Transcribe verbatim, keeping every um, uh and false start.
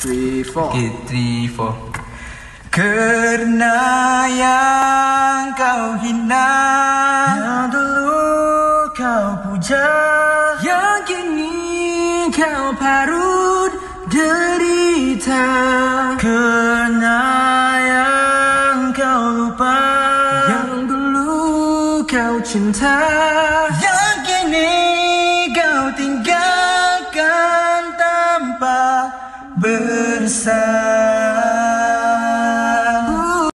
three, four. Okay, three, four. Karena yang kau hina, yang dulu kau puja, yang kini kau parut derita. Karena yang kau lupa, yang dulu kau cinta, yang kini kau tinggalkan tanpa bersama.